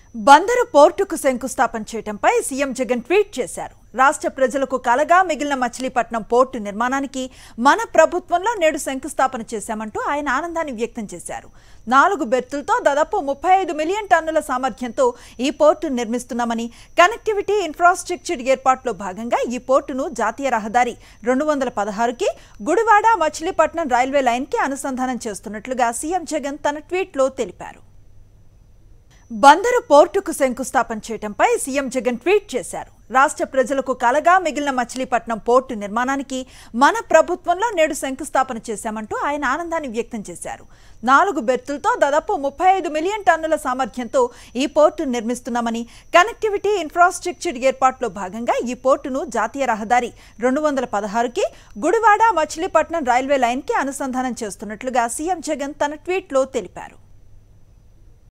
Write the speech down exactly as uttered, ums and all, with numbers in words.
బందరు పోర్టుకు శంకుస్థాపన చేయడంపై సీఎం జగన్ ట్వీట్ చేశారు. రాష్ట్ర ప్రజలకు కలగా మిగిలిన మచిలీపట్నం పోర్టు నిర్మాణానికి మన ప్రభుత్వంలో నేడు శంకుస్థాపన చేశామంటూ ఆయన ఆనందాన్ని వ్యక్తం చేశారు. నాలుగు బెర్తులతో దాదాపు ముప్పై ఐదు మిలియన్ టన్నుల సామర్థ్యంతో ఈ పోర్టు నిర్మిస్తున్నామని, కనెక్టివిటీ ఇన్ఫ్రాస్ట్రక్చర్ ఏర్పాటులో భాగంగా ఈ పోర్టును జాతీయ రహదారి రెండు వందల పదహారుకి గుడివాడ మచిలీపట్నం రైల్వే లైన్కి అనుసంధానం చేస్తున్నట్లుగా సీఎం జగన్ తన ట్వీట్లో తెలిపారు. బందరు పోర్టుకు శంకుస్థాపన చేయడంపై సీఎం జగన్ ట్వీట్ చేశారు. రాష్ట్ర ప్రజలకు కలగా మిగిలిన మచిలీపట్నం పోర్టు నిర్మాణానికి మన ప్రభుత్వంలో నేడు శంకుస్థాపన చేశామంటూ ఆయన ఆనందాన్ని వ్యక్తం చేశారు. నాలుగు బెర్తులతో దాదాపు ముప్పై ఐదు మిలియన్ టన్నుల సామర్థ్యంతో ఈ పోర్టు నిర్మిస్తున్నామని, కనెక్టివిటీ ఇన్ఫ్రాస్ట్రక్చర్ ఏర్పాటులో భాగంగా ఈ పోర్టును జాతీయ రహదారి రెండు వందల పదహారుకి గుడివాడ మచిలీపట్నం రైల్వే లైన్కి అనుసంధానం చేస్తున్నట్లుగా సీఎం జగన్ తన ట్వీట్లో తెలిపారు.